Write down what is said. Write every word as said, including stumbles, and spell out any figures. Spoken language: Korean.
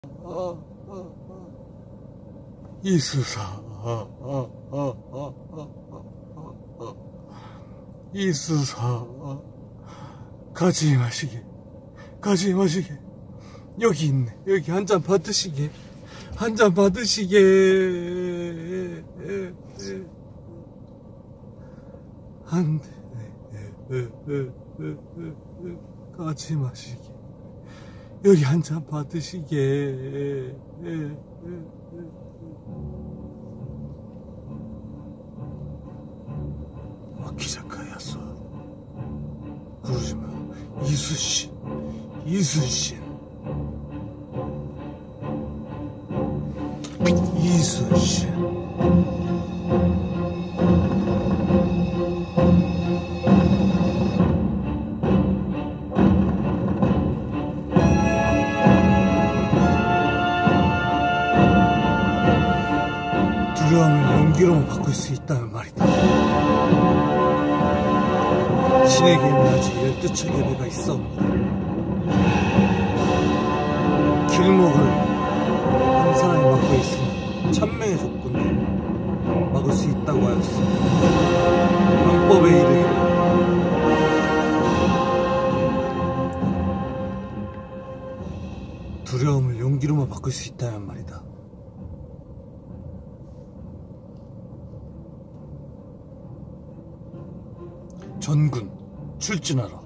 이수사, 이수사, 가지 마시게, 가지 마시게. 여기 있네. 여기 한 잔 받으시게, 한 잔 받으시게. 안 돼. 가지 마시게. 여기 한 잔 받으시게. 마키자카야소. 그러지마. 이수신, 이수신, 이수신. 두려움을 용기로만 바꿀 수 있다면 말이다. 신에게는 아직 열두 척의 배가 있어옵니다. 길목을 한 사람이 막고 있으니 천명의 적군도 막을 수 있다고 하였습니다. 방법에 이르기를 두려움을 용기로만 바꿀 수 있다면 말이다. 전군 출진하라.